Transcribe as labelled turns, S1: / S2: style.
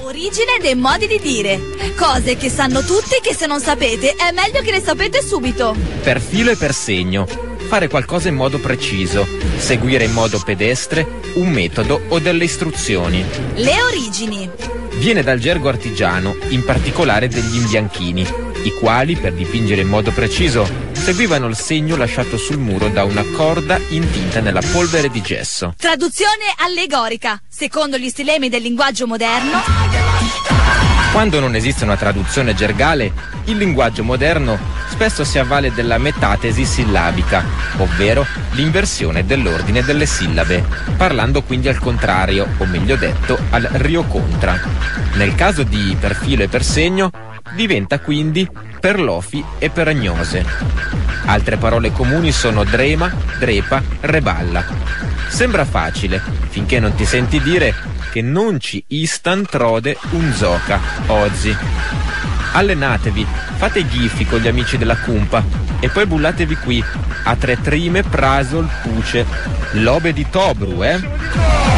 S1: Origine dei modi di dire. Cose che sanno tutti che se non sapete è meglio che le sapete subito.
S2: Per filo e per segno. Fare qualcosa in modo preciso. Seguire in modo pedestre un metodo o delle istruzioni.
S1: Le origini.
S2: Viene dal gergo artigiano, in particolare degli imbianchini, i quali, per dipingere in modo preciso, seguivano il segno lasciato sul muro da una corda intinta nella polvere di gesso.
S1: Traduzione allegorica. Secondo gli stilemi del linguaggio moderno.
S2: Quando non esiste una traduzione gergale, il linguaggio moderno spesso si avvale della metatesi sillabica, ovvero l'inversione dell'ordine delle sillabe, parlando quindi al contrario, o meglio detto, al rio contra. Nel caso di per filo e per segno, diventa quindi perlofi e peragnose. Altre parole comuni sono drema, drepa, reballa. Sembra facile, finché non ti senti dire che non ci istan trode un zoca, oggi. Allenatevi, fate ghifi con gli amici della cumpa e poi bullatevi qui, a tre trime prasol puce, lobe di Tobru,